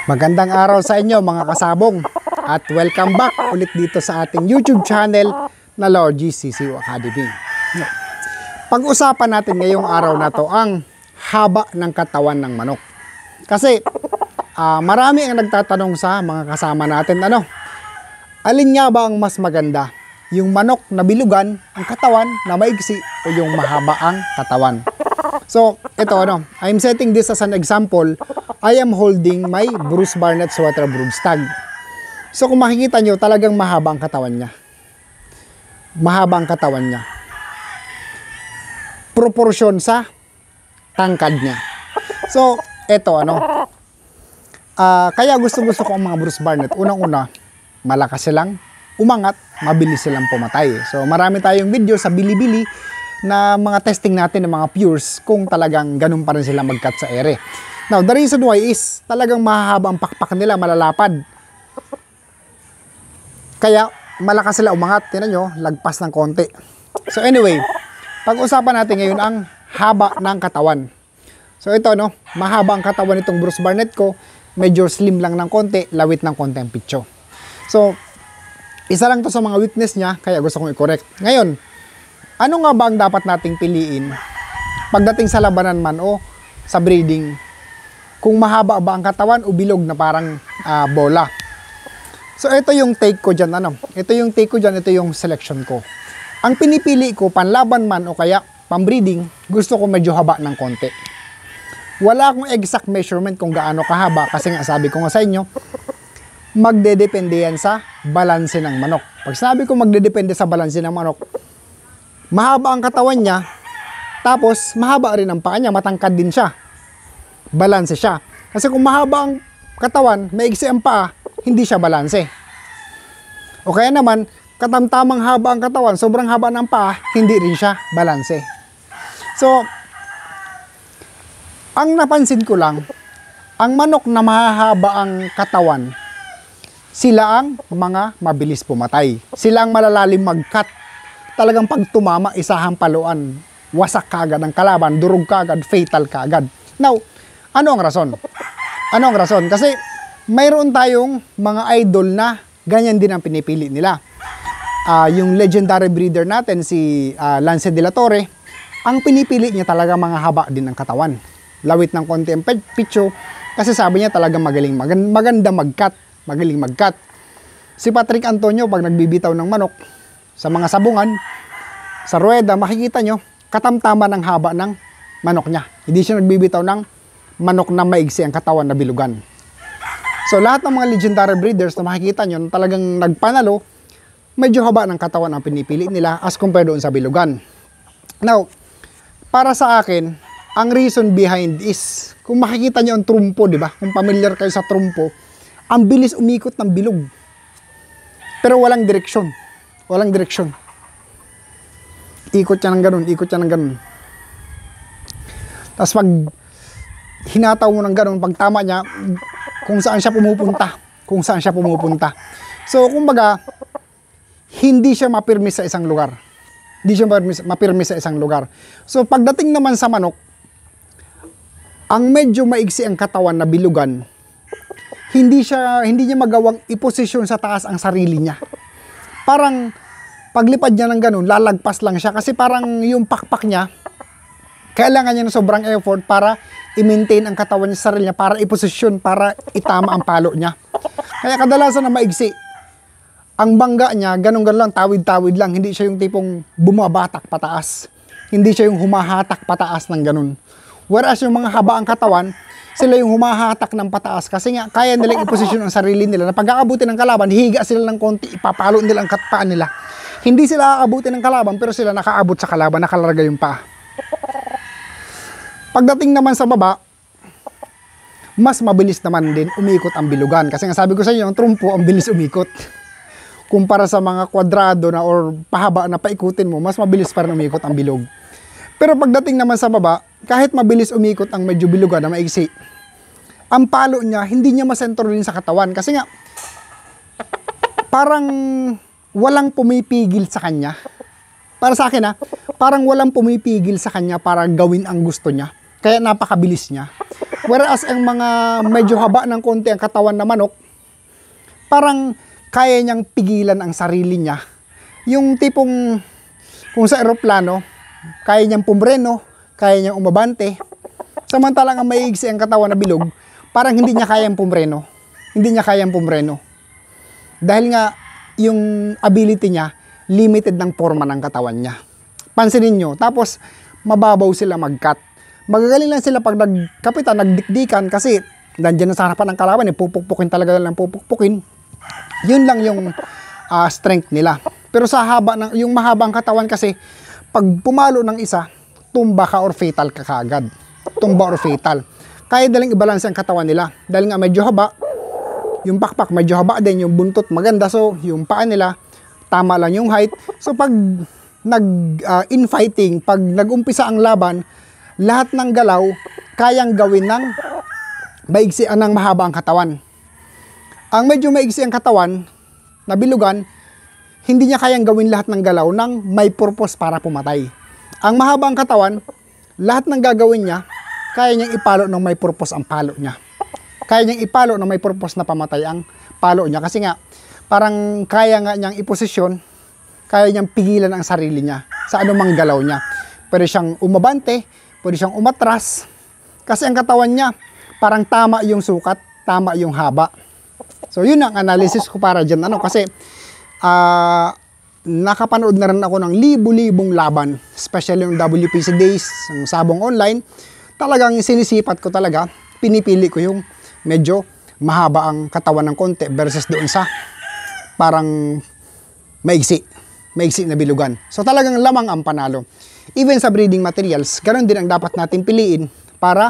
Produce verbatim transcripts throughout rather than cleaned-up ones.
Magandang araw sa inyo mga kasabong at welcome back ulit dito sa ating YouTube channel na Lord G C C Academy. Pag-usapan natin ngayong araw na to ang haba ng katawan ng manok. Kasi uh, marami ang nagtatanong sa mga kasama natin, ano, alin nga ba ang mas maganda? Yung manok na bilugan ang katawan na maigsi o yung mahaba ang katawan? So, ito ano, I'm setting this as an example. I am holding my Bruce Barnett Swatter Brood Stag. So, kung makikita nyo, talagang mahaba ang katawan niya. Mahaba ang katawan niya. Proportion sa tangkad niya. So, ito ano, uh, kaya gusto-gusto ko ang mga Bruce Barnett. Unang-una, malakas silang umangat, mabilis silang pumatay. So, marami tayong video sa Bilibili na mga testing natin ng mga pures kung talagang ganun pa rin sila mag-cut sa ere. Now, the reason why is talagang mahahaba ang pakpak nila, malalapad. Kaya, malakas sila umangat. Tingnan nyo, lagpas ng konti. So anyway, pag-usapan natin ngayon ang haba ng katawan. So ito, no, mahaba ang katawan nitong Bruce Barnett ko. Medyo slim lang ng konti, lawit ng konti ang pitcho. So, isa lang to sa mga weakness niya, kaya gusto kong i-correct. Ngayon, ano nga ba ang dapat nating piliin pagdating sa labanan man o sa breeding? Kung mahaba ba ang katawan o bilog na parang uh, bola? So ito yung take ko dyan, ano? Ito yung take ko dyan, ito yung selection ko. Ang pinipili ko, panlaban man o kaya pambreeding, gusto ko medyo haba ng konti. Wala akong exact measurement kung gaano kahaba kasi nga sabi ko nga sa inyo, magdedepende yan sa balanse ng manok. Pag sabi ko magdedepende sa balanse ng manok, mahaba ang katawan niya, tapos mahaba rin ang paa niya, matangkad din siya. Balanse siya. Kasi kung mahaba ang katawan, maigsi ang paa, hindi siya balanse. O kaya naman, katamtamang haba ang katawan, sobrang haba ng paa, hindi rin siya balanse. So, ang napansin ko lang, ang manok na mahahaba ang katawan, sila ang mga mabilis pumatay. Sila ang malalalim mag-cut. Talagang pag tumama, isahang paluan, wasak kagad ang kalaban, durog kagad, fatal kagad. Now, ano ang rason? Ano ang rason? Kasi mayroon tayong mga idol na ganyan din ang pinipili nila. Uh, yung legendary breeder natin, si uh, Lance de la Torre, ang pinipili niya talaga mga haba din ng katawan. Lawit ng konti ang pitcho, kasi sabi niya talagang magaling, maganda mag-cut, magaling mag-cut. Si Patrick Antonio, pag nagbibitaw ng manok, sa mga sabungan, sa rueda, makikita nyo, katamtama ng haba ng manok niya. Hindi siya nagbibitaw ng manok na maigsi ang katawan na bilugan. So, lahat ng mga legendary breeders na makikita nyo, na talagang nagpanalo, medyo haba ng katawan ang pinipili nila as compared doon sa bilugan. Now, para sa akin, ang reason behind is, kung makikita nyo ang trumpo, di ba? Kung familiar kayo sa trumpo, ang bilis umikot ng bilog. Pero walang direksyon. Walang direksyon. Ikot siya ng ganun, ikot siya ng ganun. Tapos pag hinataw mo ng ganun, pag tama niya, kung saan siya pumupunta. Kung saan siya pumupunta. So, kumbaga, hindi siya mapirmi sa isang lugar. Hindi siya mapirmi sa isang lugar. So, pagdating naman sa manok, ang medyo maigsi ang katawan na bilugan, hindi siya, hindi niya magawang iposisyon sa taas ang sarili niya. Parang paglipad niya ng ganun, lalagpas lang siya kasi parang yung pakpak niya, kailangan niya ng sobrang effort para i-maintain ang katawan niya sa sarili niya, para iposisyon, para itama ang palo niya. Kaya kadalasan na maigsi, ang bangga niya, ganun-ganun lang, tawid-tawid lang, hindi siya yung tipong bumabatak pataas. Hindi siya yung humahatak pataas ng ganun. Whereas yung mga haba ang katawan, sila yung humahatak ng pataas kasi nga kaya nilang iposisyon ang sarili nila na pag-aabutin ng kalaban, hihiga sila ng konti, ipapalo nila ang paa nila. Hindi sila aabutin ng kalaban pero sila nakaabot sa kalaban, nakalarga yung paa. Pagdating naman sa baba, mas mabilis naman din umikot ang bilugan kasi nga sabi ko sa inyo, ang trumpo ang bilis umikot. Kumpara sa mga kwadrado na or pahaba na paikutin mo, mas mabilis pa rin umikot ang bilog. Pero pagdating naman sa baba, kahit mabilis umikot ang medyo bilugan na maigsi, ang palo niya, hindi niya masentro rin sa katawan. Kasi nga, parang walang pumipigil sa kanya. Para sa akin ha, parang walang pumipigil sa kanya para gawin ang gusto niya. Kaya napakabilis niya. Whereas ang mga medyo haba ng konti ang katawan na manok, parang kaya niyang pigilan ang sarili niya. Yung tipong kung sa eroplano, kaya niyang pumreno, kaya niyang umabante. Samantalang ang maiigsi ang katawan na bilog, parang hindi niya kayang pumreno. Hindi niya kayang pumreno. Dahil nga, yung ability niya, limited ng forma ng katawan niya. Pansinin nyo. Tapos, mababaw sila mag-cut. Magagaling lang sila pag nagkapitan, nagdikdikan, kasi nandiyan na sa harapan ng kalaban, eh, pupukpukin talaga lang pupukpukin. Yun lang yung uh, strength nila. Pero sa haba, ng, yung mahabang katawan kasi, pag pumalo ng isa, tumba ka or fatal ka kaagad. Tumba or fatal. Kaya daling i-balance ang katawan nila. Dahil nga medyo haba, yung pakpak medyo haba din, yung buntot maganda. So, yung paa nila, tama lang yung height. So, pag nag-infighting, uh, pag nag-umpisa ang laban, lahat ng galaw, kayang gawin ng maiksian ng mahaba ang katawan. Ang medyo maigsi ang katawan, na bilugan, hindi niya kayang gawin lahat ng galaw ng may purpose para pumatay. Ang mahaba ang katawan, lahat ng gagawin niya, kaya niyang ipalo ng may purpose ang palo niya. Kaya niyang ipalo ng may purpose na pamatay ang palo niya. Kasi nga, parang kaya nga niyang iposisyon, kaya niyang pigilan ang sarili niya sa anumang galaw niya. Pwede siyang umabante, pwede siyang umatras, kasi ang katawan niya, parang tama yung sukat, tama yung haba. So, yun ang analysis ko para dyan. Ano, kasi, ah, uh, nakapanood na rin ako ng libu-libong laban, especially yung W P C Days, yung sabong online. Talagang sinisipat ko talaga, pinipili ko yung medyo mahaba ang katawan ng konti versus doon sa parang maigsi, maigsi na bilugan. So talagang lamang ang panalo. Even sa breeding materials, ganoon din ang dapat natin piliin para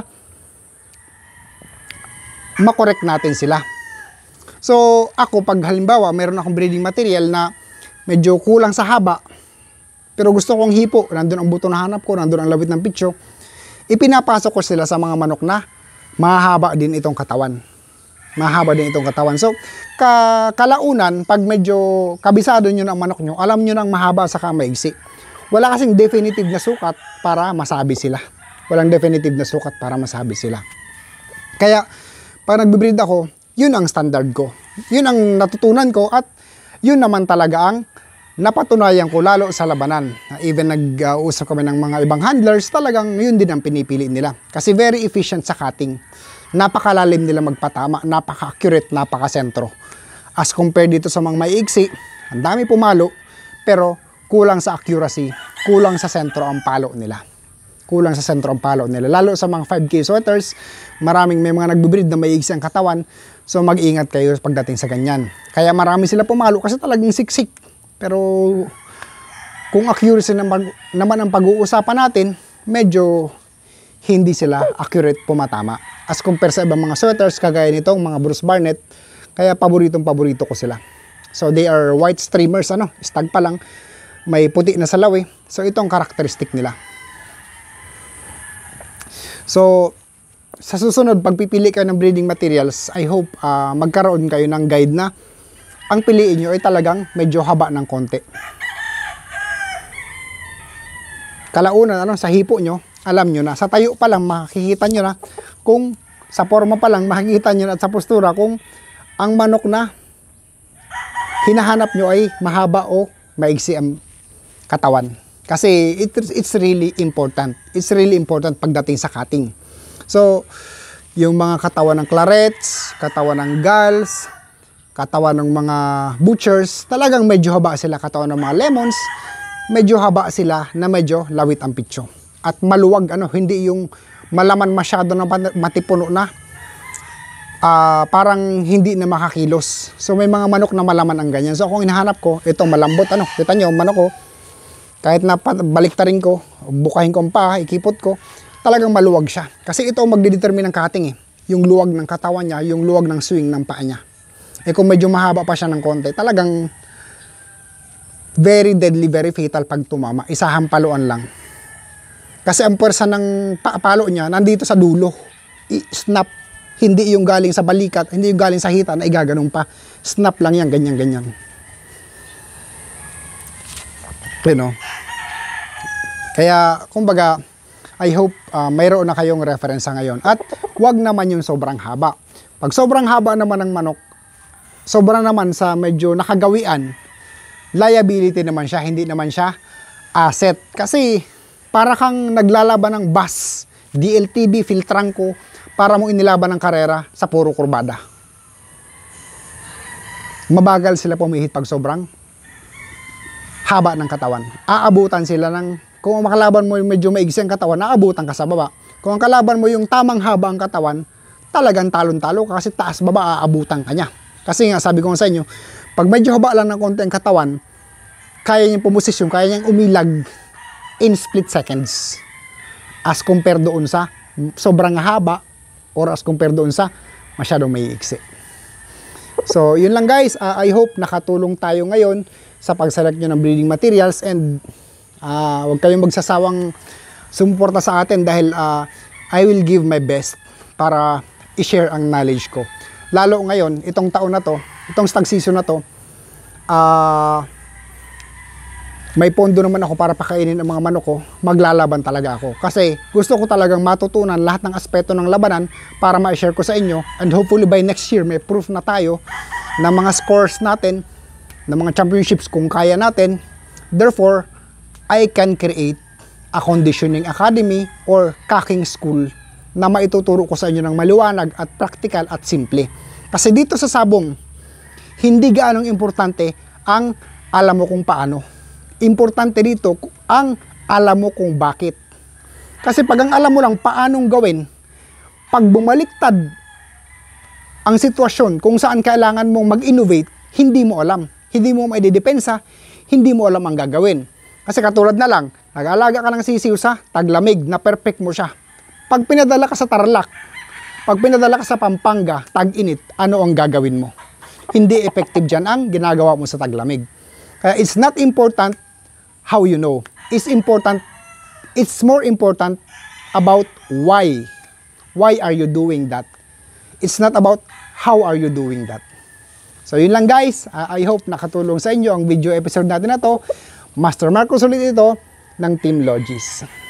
makorek natin sila. So ako, pag halimbawa meron akong breeding material na medyo kulang sa haba, pero gusto kong hipo, nandun ang buto na hanap ko, nandun ang lawit ng pitso, ipinapasok ko sila sa mga manok na mahaba din itong katawan. Mahaba din itong katawan. So, ka kalaunan, pag medyo kabisado nyo ng manok nyo, alam nyo nang mahaba sa maigsi. Wala kasing definitive na sukat para masabi sila. Walang definitive na sukat para masabi sila. Kaya, pag nagbe-breed ako, yun ang standard ko. Yun ang natutunan ko at yun naman talaga ang napatunayan ko lalo sa labanan. Even nag-uusap kami ng mga ibang handlers, talagang yun din ang pinipili nila. Kasi very efficient sa cutting. Napakalalim nila magpatama, napaka-accurate, napaka-sentro. As compared dito sa mga maiigsi, ang dami pumalo, pero kulang sa accuracy, kulang sa sentro ang palo nila. Kulang sa sentro ang palo nila. Lalo sa mga five K sweaters, maraming may mga nagbe-breed na maiigsi ang katawan, so mag-ingat kayo pagdating sa ganyan. Kaya marami sila pumalo kasi talagang siksik. Pero kung accuracy naman, naman ang pag-uusapan natin, medyo hindi sila accurate pumatama. As compare sa ibang mga sweaters, kagaya nitong mga Bruce Barnett, kaya paboritong paborito ko sila. So they are white streamers, ano, stag pa lang, may puti na salaw eh. So ito ang karakteristik nila. So sa susunod, pagpipili kayo ng breeding materials, I hope uh, magkaroon kayo ng guide na ang piliin nyo ay talagang medyo haba ng konti. Kalaunan, ano, sa hipo nyo, alam nyo na, sa tayo pa lang makikita nyo na, kung sa forma pa lang makikita nyo na at sa postura kung ang manok na hinahanap nyo ay mahaba o maigsi ang katawan. Kasi it, it's really important. It's really important pagdating sa cutting. So, yung mga katawan ng clarets, katawan ng gulls, katawan ng mga butchers, talagang medyo haba sila. Katawan ng mga lemons, medyo haba sila na medyo lawit ang pitso. At maluwag, ano, hindi yung malaman masyado na matipuno na, uh, parang hindi na makakilos. So may mga manok na malaman ang ganyan. So kung hinahanap ko, ito malambot, ano, kita nyo, manok ko, kahit na baliktarin ko, bukahin ko ang paa, ikipot ko, talagang maluwag siya. Kasi ito ang magdedetermine ng cutting eh. Yung luwag ng katawan niya, yung luwag ng swing ng paa niya. Eh kung medyo mahaba pa siya ng konti, talagang very deadly, very fatal pag tumama. Isahang paluan lang. Kasi ang pwersa ng palo niya nandito sa dulo. I-snap. Hindi yung galing sa balikat, hindi yung galing sa hita na igaganong pa. Snap lang yan, ganyan-ganyan. You know? Kaya, kumbaga, I hope uh, mayroon na kayong reference sa ngayon. At wag naman yung sobrang haba. Pag sobrang haba naman ng manok, sobrang naman sa medyo nakagawian, liability naman siya, hindi naman siya asset. Kasi para kang naglalaban ng bus, D L T B, filtrangko, para mo inilaban ng karera sa puro kurbada. Mabagal sila pumihit pag sobrang haba ng katawan. Aabutan sila ng, kung ang makalaban mo yung medyo maigsi ang katawan, aabutan ka sa baba. Kung ang kalaban mo yung tamang haba ang katawan, talagang talon-talo ka kasi taas baba aabutan ka niya. Kasi nga sabi ko sa inyo, pag medyo haba lang ng konti ang katawan, kaya niyang pumosisyon, kaya niyang umilag in split seconds. As compared doon sa sobrang haba or as compared doon sa masyadong maiiksi. So, yun lang guys. Uh, I hope nakatulong tayo ngayon sa pag-select nyo ng breeding materials and uh, huwag kayong magsasawang sumuporta sa atin dahil uh, I will give my best para i-share ang knowledge ko. Lalo ngayon, itong taon na to, itong stag season na to, uh, may pondo naman ako para pakainin ang mga manok ko, maglalaban talaga ako. Kasi gusto ko talagang matutunan lahat ng aspeto ng labanan para ma-share ko sa inyo and hopefully by next year may proof na tayo ng mga scores natin ng mga championships kung kaya natin. Therefore, I can create a conditioning academy or cocking school na maituturo ko sa inyo ng maliwanag at practical at simple. Kasi dito sa sabong, hindi gaanong importante ang alam mo kung paano. Importante dito ang alam mo kung bakit. Kasi pag ang alam mo lang paanong gawin, pag bumaliktad ang sitwasyon kung saan kailangan mong mag-innovate, hindi mo alam. Hindi mo maidedepensa, hindi mo alam ang gagawin. Kasi katulad na lang, nag-alaga ka ng sisiw sa taglamig na perfect mo siya. Pag pinadala ka sa Tarlac, pag pinadala ka sa Pampanga, tag-init, ano ang gagawin mo? Hindi effective dyan ang ginagawa mo sa taglamig. Kaya it's not important how you know. It's important, it's more important about why. Why are you doing that? It's not about how are you doing that. So yun lang guys, uh, I hope nakatulong sa inyo ang video episode natin na to. Master Marcos ulit ito ng Team Logis.